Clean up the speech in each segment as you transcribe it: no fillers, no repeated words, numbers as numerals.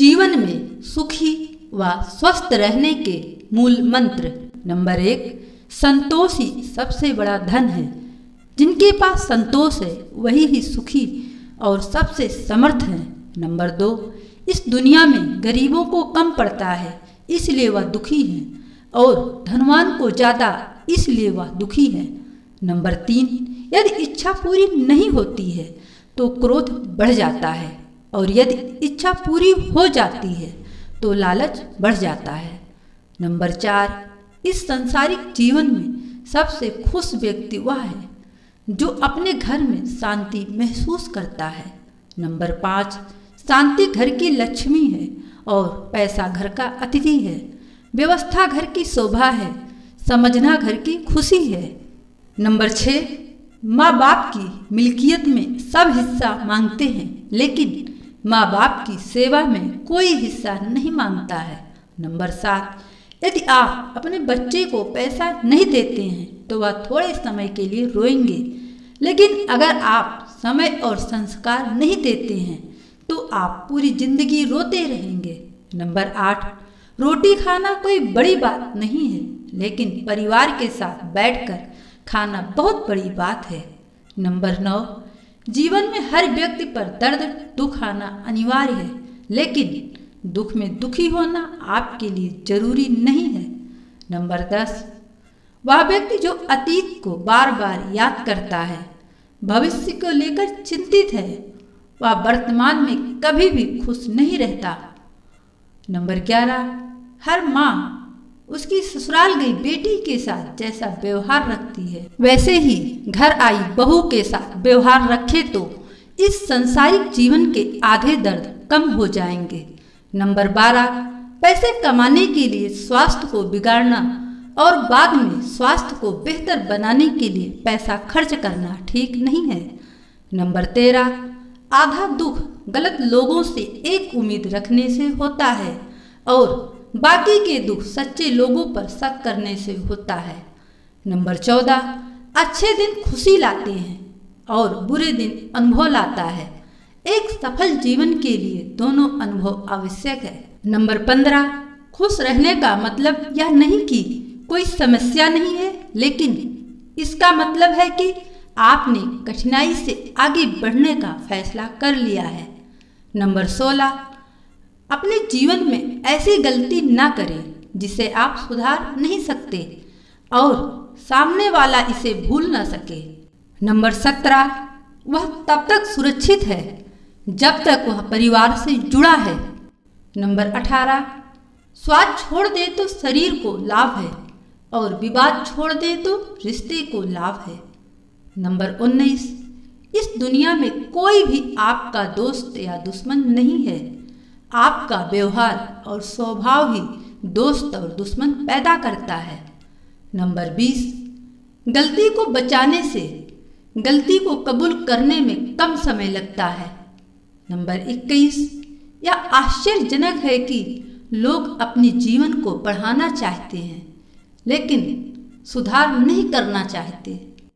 जीवन में सुखी व स्वस्थ रहने के मूल मंत्र। नंबर 1, संतोष ही सबसे बड़ा धन है। जिनके पास संतोष है वही ही सुखी और सबसे समर्थ है। नंबर 2, इस दुनिया में गरीबों को कम पड़ता है इसलिए वह दुखी है और धनवान को ज़्यादा इसलिए वह दुखी है। नंबर 3, यदि इच्छा पूरी नहीं होती है तो क्रोध बढ़ जाता है और यदि इच्छा पूरी हो जाती है तो लालच बढ़ जाता है। नंबर 4, इस सांसारिक जीवन में सबसे खुश व्यक्ति वह है जो अपने घर में शांति महसूस करता है। नंबर 5, शांति घर की लक्ष्मी है और पैसा घर का अतिथि है। व्यवस्था घर की शोभा है, समझना घर की खुशी है। नंबर 6, माँ बाप की मिल्कियत में सब हिस्सा मांगते हैं लेकिन माँ बाप की सेवा में कोई हिस्सा नहीं मांगता है। नंबर 7, यदि आप अपने बच्चे को पैसा नहीं देते हैं तो वह थोड़े समय के लिए रोएंगे, लेकिन अगर आप समय और संस्कार नहीं देते हैं तो आप पूरी जिंदगी रोते रहेंगे। नंबर 8, रोटी खाना कोई बड़ी बात नहीं है लेकिन परिवार के साथ बैठकर खाना बहुत बड़ी बात है। नंबर 9, जीवन में हर व्यक्ति पर दर्द दुख आना अनिवार्य है लेकिन दुख में दुखी होना आपके लिए जरूरी नहीं है। नंबर 10, वह व्यक्ति जो अतीत को बार बार याद करता है, भविष्य को लेकर चिंतित है, वह वर्तमान में कभी भी खुश नहीं रहता। नंबर 11, हर माँ उसकी ससुराल गई बेटी के साथ जैसा व्यवहार रखती है वैसे ही घर आई बहू के साथ व्यवहार रखे तो इस संसारिक जीवन के आधे दर्द कम हो जाएंगे। नंबर 12, पैसे कमाने के लिए स्वास्थ्य को बिगाड़ना और बाद में स्वास्थ्य को बेहतर बनाने के लिए पैसा खर्च करना ठीक नहीं है। नंबर 13, आधा दुख गलत लोगों से एक उम्मीद रखने से होता है और बाकी के दुख सच्चे लोगों पर शक करने से होता है। नंबर 14, अच्छे दिन खुशी लाते हैं और बुरे दिन अनुभव लाता है। एक सफल जीवन के लिए दोनों अनुभव आवश्यक है। नंबर 15, खुश रहने का मतलब यह नहीं कि कोई समस्या नहीं है लेकिन इसका मतलब है कि आपने कठिनाई से आगे बढ़ने का फैसला कर लिया है। नंबर 16, अपने जीवन में ऐसी गलती ना करें जिसे आप सुधार नहीं सकते और सामने वाला इसे भूल ना सके। नंबर 17, वह तब तक सुरक्षित है जब तक वह परिवार से जुड़ा है। नंबर 18, स्वाद छोड़ दे तो शरीर को लाभ है और विवाद छोड़ दे तो रिश्ते को लाभ है। नंबर 19, इस दुनिया में कोई भी आपका दोस्त या दुश्मन नहीं है। आपका व्यवहार और स्वभाव ही दोस्त और दुश्मन पैदा करता है। नंबर 20, गलती को बचाने से गलती को कबूल करने में कम समय लगता है। नंबर 21, यह आश्चर्यजनक है कि लोग अपने जीवन को बढ़ाना चाहते हैं लेकिन सुधार नहीं करना चाहते।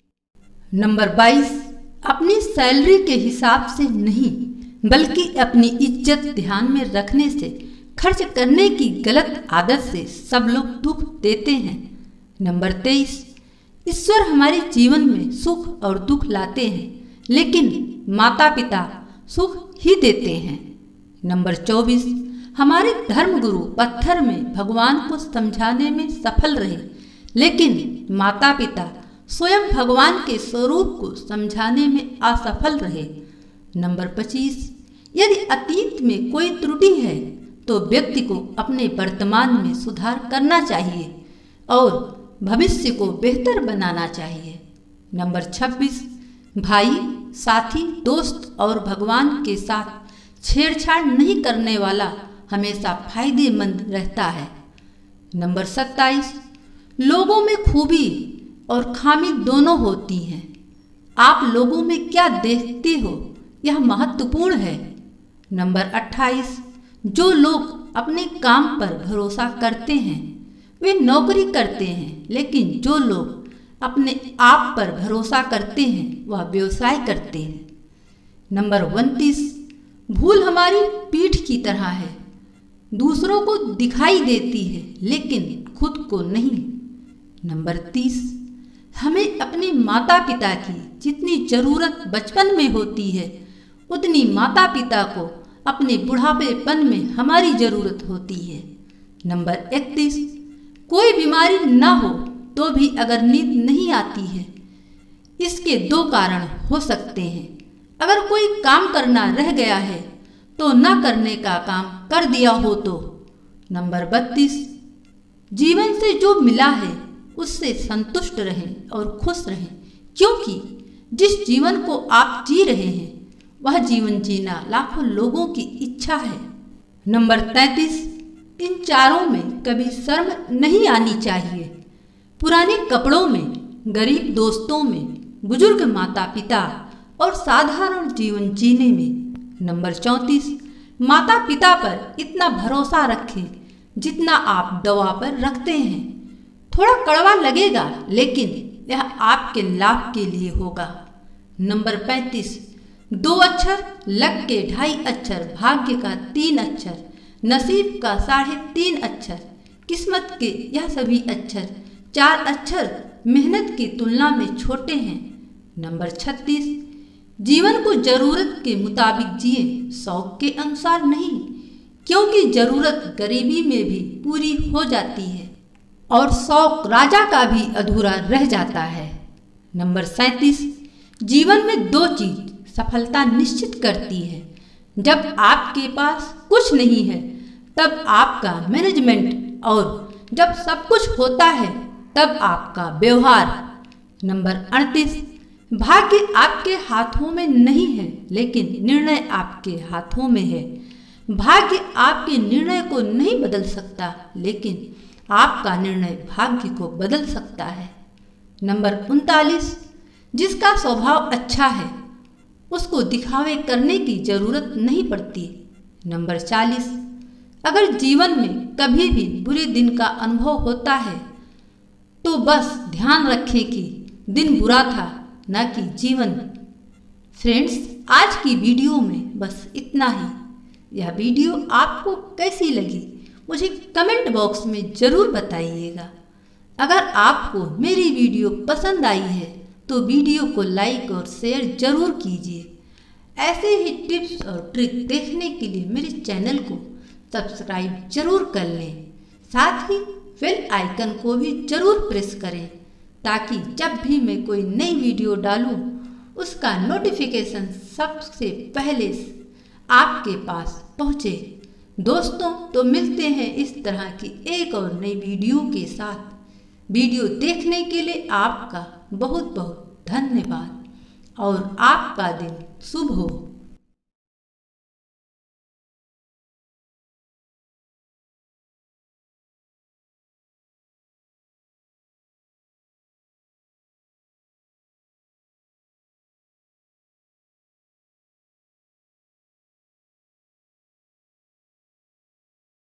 नंबर 22, अपनी सैलरी के हिसाब से नहीं बल्कि अपनी इज्जत ध्यान में रखने से खर्च करने की गलत आदत से सब लोग दुख देते हैं। नंबर 23, ईश्वर हमारे जीवन में सुख और दुख लाते हैं लेकिन माता पिता सुख ही देते हैं। नंबर 24, हमारे धर्मगुरु पत्थर में भगवान को समझाने में सफल रहे लेकिन माता पिता स्वयं भगवान के स्वरूप को समझाने में असफल रहे। नंबर 25, यदि अतीत में कोई त्रुटि है तो व्यक्ति को अपने वर्तमान में सुधार करना चाहिए और भविष्य को बेहतर बनाना चाहिए। नंबर 26, भाई साथी दोस्त और भगवान के साथ छेड़छाड़ नहीं करने वाला हमेशा फायदेमंद रहता है। नंबर 27, लोगों में खूबी और खामी दोनों होती हैं। आप लोगों में क्या देखते हो यह महत्वपूर्ण है। नंबर 28, जो लोग अपने काम पर भरोसा करते हैं वे नौकरी करते हैं लेकिन जो लोग अपने आप पर भरोसा करते हैं वह व्यवसाय करते हैं। नंबर 29, भूल हमारी पीठ की तरह है दूसरों को दिखाई देती है लेकिन खुद को नहीं। नंबर 30, हमें अपने माता पिता की जितनी ज़रूरत बचपन में होती है उतनी माता पिता को अपने बुढ़ापेपन में हमारी ज़रूरत होती है। नंबर 31, कोई बीमारी ना हो तो भी अगर नींद नहीं आती है, इसके 2 कारण हो सकते हैं। अगर कोई काम करना रह गया है तो ना करने का काम कर दिया हो तो। नंबर 32, जीवन से जो मिला है उससे संतुष्ट रहें और खुश रहें, क्योंकि जिस जीवन को आप जी रहे हैं वह जीवन जीना लाखों लोगों की इच्छा है। नंबर 33, इन चारों में कभी शर्म नहीं आनी चाहिए। पुराने कपड़ों में, गरीब दोस्तों में, बुजुर्ग माता पिता और साधारण जीवन जीने में। नंबर 34, माता पिता पर इतना भरोसा रखें जितना आप दवा पर रखते हैं। थोड़ा कड़वा लगेगा लेकिन यह आपके लाभ के लिए होगा। नंबर 35, 2 अक्षर, लक के 2.5 अक्षर, भाग्य का 3 अक्षर, नसीब का 3.5 अक्षर, किस्मत के यह सभी अक्षर 4 अक्षर मेहनत की तुलना में छोटे हैं। नंबर 36, जीवन को जरूरत के मुताबिक जिए, शौक के अनुसार नहीं, क्योंकि जरूरत गरीबी में भी पूरी हो जाती है और शौक राजा का भी अधूरा रह जाता है। नंबर 37, जीवन में 2 चीज सफलता निश्चित करती है। जब आपके पास कुछ नहीं है तब आपका मैनेजमेंट, और जब सब कुछ होता है तब आपका व्यवहार। नंबर 38, भाग्य आपके हाथों में नहीं है लेकिन निर्णय आपके हाथों में है। भाग्य आपके निर्णय को नहीं बदल सकता लेकिन आपका निर्णय भाग्य को बदल सकता है। नंबर 39, जिसका स्वभाव अच्छा है उसको दिखावे करने की जरूरत नहीं पड़ती। नंबर 40, अगर जीवन में कभी भी बुरे दिन का अनुभव होता है तो बस ध्यान रखें कि दिन बुरा था, न कि जीवन। फ्रेंड्स, आज की वीडियो में बस इतना ही। यह वीडियो आपको कैसी लगी मुझे कमेंट बॉक्स में ज़रूर बताइएगा। अगर आपको मेरी वीडियो पसंद आई है तो वीडियो को लाइक और शेयर ज़रूर कीजिए। ऐसे ही टिप्स और ट्रिक देखने के लिए मेरे चैनल को सब्सक्राइब जरूर कर लें। साथ ही बेल आइकन को भी ज़रूर प्रेस करें ताकि जब भी मैं कोई नई वीडियो डालूं उसका नोटिफिकेशन सबसे पहले आपके पास पहुँचे। दोस्तों, तो मिलते हैं इस तरह की एक और नई वीडियो के साथ। वीडियो देखने के लिए आपका बहुत बहुत धन्यवाद और आपका दिन शुभ हो।